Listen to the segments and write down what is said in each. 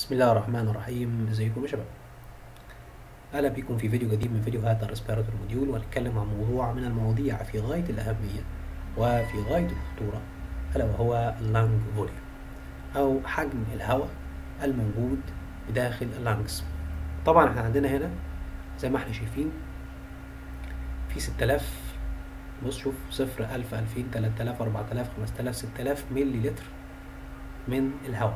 بسم الله الرحمن الرحيم. ازيكم يا شباب؟ اهلا بكم في فيديو جديد من فيديوهات الريسبيراتوري موديول، وهنتكلم عن موضوع من المواضيع في غاية الأهمية وفي غاية الخطورة، ألا وهو اللانج فوليوم أو حجم الهواء الموجود بداخل اللانجز. طبعا احنا عندنا هنا زي ما احنا شايفين في 6000، بص شوف 0 1000 2000 3000 4000 5000 6000 ملي لتر من الهواء.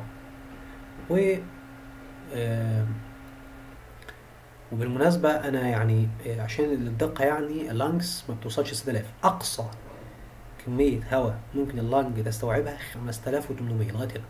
وبالمناسبة أنا يعني عشان الدقة يعني اللانجز ما بتوصلش 6000، أقصى كمية هواء ممكن اللانج تستوعبها 5800 لغاية هنا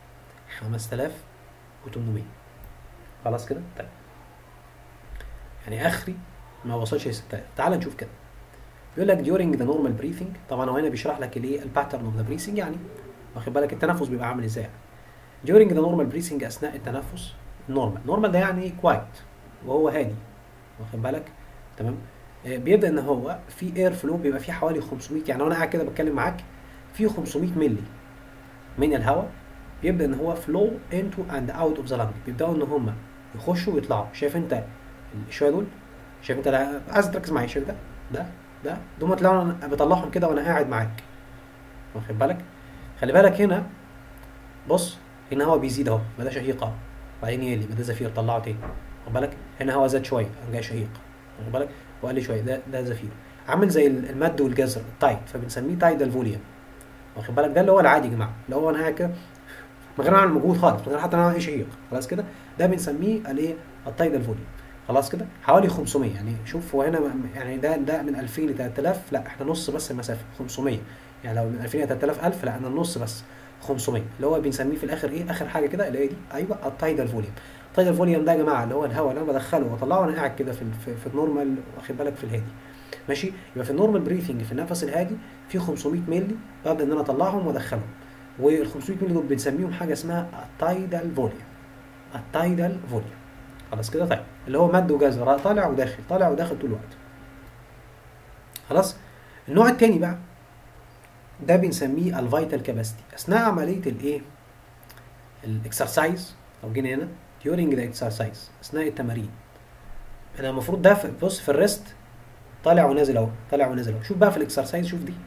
5800. خلاص كده؟ طيب يعني آخري ما وصلش ل 6000. تعال نشوف كده. بيقول لك during the normal breathing، طبعا هو هنا بيشرح لك الايه الباترن اوف ذا بريسنج، يعني واخد بالك التنفس بيبقى عامل ازاي. during the normal breathing أثناء التنفس نورمال ده يعني كوايت وهو هادي، واخد بالك تمام. بيبدا ان هو في اير فلو بيبقى فيه حوالي 500، يعني وانا قاعد كده بتكلم معاك في 500 مللي من الهواء بيبدا ان هو فلو انتو اند اوت اوف ذا لانج، بيبداوا ان هم يخشوا ويطلعوا. شايف انت الشويه دول؟ شايف انت؟ عايز تركز معايا. شايف ده دول تلاقوا انا بطلعهم كده وانا قاعد معاك، واخد بالك. خلي بالك هنا، بص هنا هو بيزيد اهو، بدا شهيق اهو، بعدين يقل، بدا زفير، طلعه تاني، واخد بالك. هنا هو زاد شويه قام جاي شهيق، واخد بالك، وقل شويه، ده زفير، عامل زي المد والجزر التايد، فبنسميه تايدال فوليوم، واخد بالك. ده اللي هو العادي يا جماعه، اللي هو انا قاعد كده من غير ما اعمل مجهود خالص، من غير حتى انا اعمل شهيق، خلاص كده، ده بنسميه الايه التايدال فوليوم. خلاص كده حوالي 500. يعني شوف هو هنا يعني ده من 2000 ل 3000، لا احنا نص بس المسافه 500. يعني لو من 2000 ل 3000 الف، لا انا النص بس 500، اللي هو بنسميه في الاخر ايه اخر حاجه كده اللي هي دي، ايوه التايدال فوليوم. التايدال فوليوم ده يا جماعه اللي هو الهواء اللي انا بدخله واطلعه وانا قاعد كده في النورمال، واخد بالك، في الهادي، ماشي. يبقى في النورمال بريثنج في النفس الهادي في 500 مللي ببدا ان انا اطلعهم وادخلهم، وال 500 مللي دول بنسميهم حاجه اسمها التايدال فوليوم. التايدال فوليوم، خلاص كده. طيب اللي هو مد وجزر، طالع وداخل طالع وداخل طول الوقت. خلاص. النوع الثاني بقى ده بنسميه الفيتال كاباسيتي اثناء عمليه الايه الاكسرسايز. لو جينا هنا during the exercise اثناء التمارين، انا المفروض ده بص في الريست طالع ونازل اهو، طالع ونازل اهو. شوف بقى في الاكسرسايز، شوف دي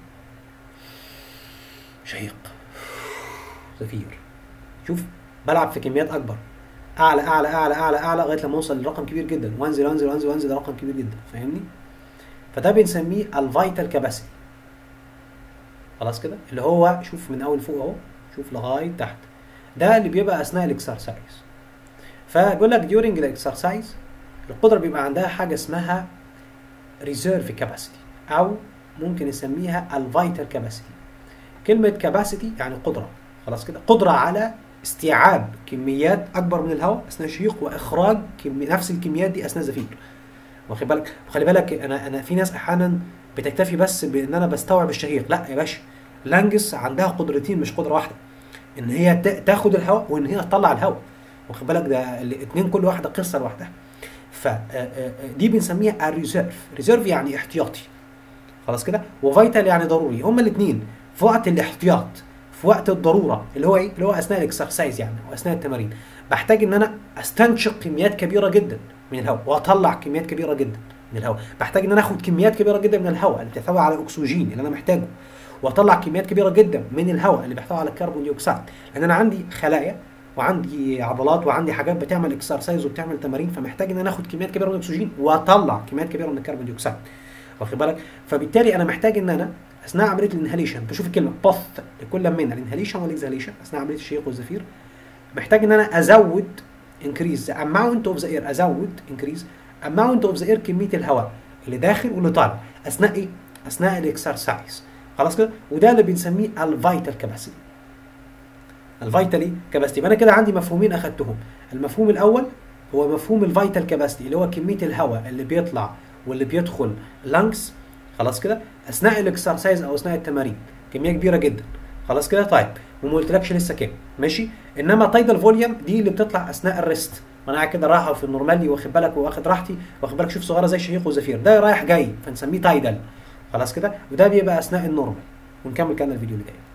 شهيق زفير، شوف بلعب في كميات اكبر، اعلى اعلى اعلى اعلى اعلى لغايه لما اوصل لرقم كبير جدا، وانزل انزل انزل انزل لرقم كبير جدا، فاهمني. فده بنسميه الفيتال كاباسيتي. خلاص كده، اللي هو شوف من اول فوق اهو، شوف لغايه تحت، ده اللي بيبقى اثناء الاكسرسايز. فبيقول لك during الاكسرسايز القدره بيبقى عندها حاجه اسمها ريزيرف كاباسيتي، او ممكن نسميها الفيتال كاباسيتي. كلمه كاباسيتي يعني قدره، خلاص كده، قدره على استيعاب كميات اكبر من الهواء اثناء الشهيق واخراج نفس الكميات دي اثناء الزفير، واخد بالك. وخلي بالك انا في ناس احيانا بتكتفي بس بان انا بستوعب الشهيق، لا يا باشا، لانجس عندها قدرتين مش قدره واحده، ان هي تاخد الهواء وان هي تطلع الهواء، واخد بالك. ده الاثنين كل واحده قصه لوحدها. فدي بنسميها الريزيرف. ريزيرف يعني احتياطي، خلاص كده، وفيتال يعني ضروري. هما الاثنين في وقت الاحتياط، في وقت الضروره اللي هو ايه، اللي هو اثناء الاكسرسايز يعني واثناء التمارين، بحتاج ان انا استنشق كميات كبيره جدا من الهواء واطلع كميات كبيره جدا من الهواء. بحتاج ان انا اخد كميات كبيره جدا من الهواء اللي بتحتوي على الاكسجين اللي انا محتاجه، واطلع كميات كبيره جدا من الهواء اللي بيحتوي على الكربون ديوكسيد، لان انا عندي خلايا وعندي عضلات وعندي حاجات بتعمل اكسرسايز وبتعمل تمارين، فمحتاج ان انا اخد كميات كبيره من الاكسجين واطلع كميات كبيره من الكربون ديوكسيد، واخد بالك. فبالتالي انا محتاج ان انا اثناء عمليه الانهاليشن، تشوف الكلمه بث لكل من الانهاليشن والاكزاليشن اثناء عمليه الشهيق والزفير، محتاج ان انا ازود increase the amount of the air، ازود increase amount of the air، كميه الهواء اللي داخل واللي طالع اثناء ايه؟ اثناء الاكسرسايز، خلاص كده. وده اللي بنسميه الفيتال كاباسيتي. الفيتال كاباسيتي. فانا كده عندي مفهومين اخدتهم. المفهوم الاول هو مفهوم الفيتال كاباسيتي، اللي هو كميه الهواء اللي بيطلع واللي بيدخل لانكس، خلاص كده، اثناء الاكسرسايز او اثناء التمارين، كميه كبيره جدا، خلاص كده. طيب وما قلتلكش لسه كام، ماشي. انما تايدال فوليوم دي اللي بتطلع اثناء الريست، وانا قاعد كده راحه في النورمالي، واخد بالك، واخد راحتي، واخد بالك، شوف صغيره زي شهيق وزفير، ده رايح جاي فنسميه تايدال، خلاص كده. وده بيبقى اثناء النورمال. ونكمل كده الفيديو اللي جاي.